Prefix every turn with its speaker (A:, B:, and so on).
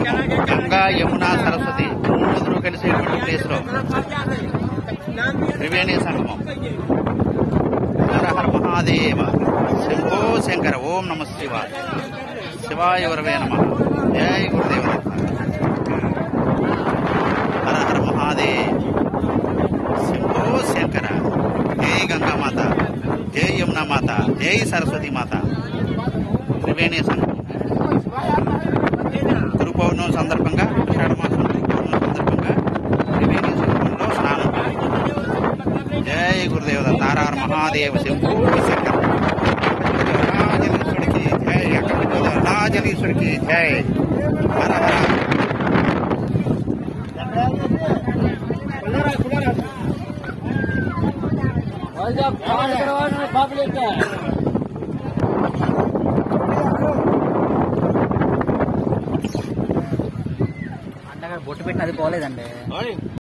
A: సంగమం గంగా యమున సరస్వతి మూడు కలిసేటువంటి ప్లేస్ లో త్రివేణి సంగమం. హర హర మహాదేవ శంభో శంకర. ఓం నమ శివాయ. శివాయ వరవే నమ. జై గురుదేవ. హర హర మహాదేవ్ శంభో శంకర. జై గంగా మాత, జై యమునా మాత, జై సరస్వతి మాత. త్రివేణి సంగమం గురు పౌర్ణమి సందర్భంగా, షాఢమాసం గురు పౌర్ణమి సందర్భంగా త్రివేణి సంగమంలో స్నానం. జై గురుదేవ. తారార్ మహాదేవ శంభో శంకర. అరుణాచలేశ్వరికి జై. అరుణాచలేశ్వరికి జై. హర హర.
B: బొట్టు పెట్టిన అది పోలేదండి.